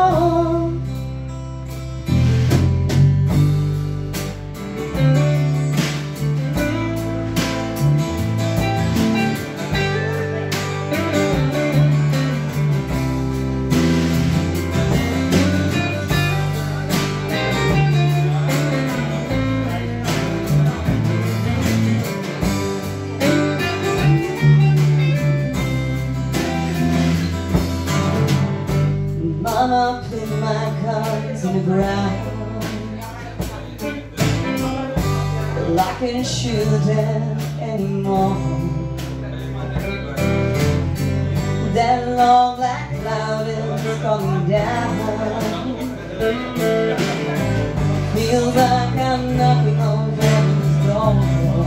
door. Mama put my cards in the ground, but I can't shoot them anymore. That long black cloud is coming down. Feels like I'm knocking on heaven's door.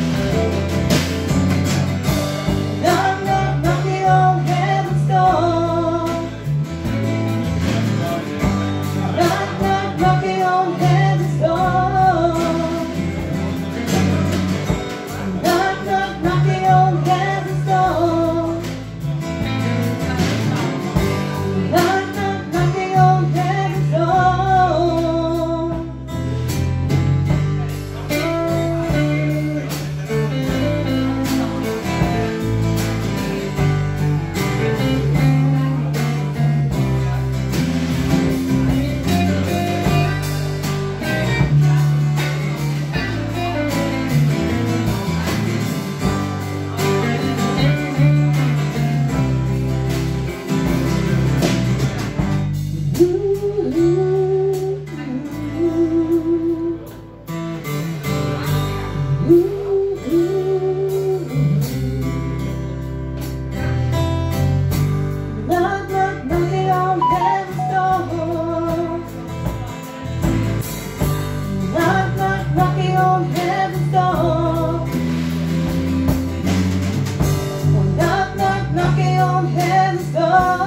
Knock, knock, knocking on heaven's door. Knock, knock, knocking on heaven's door. Knock, knock, knocking on heaven's door. Knock, knock, knocking on heaven's door.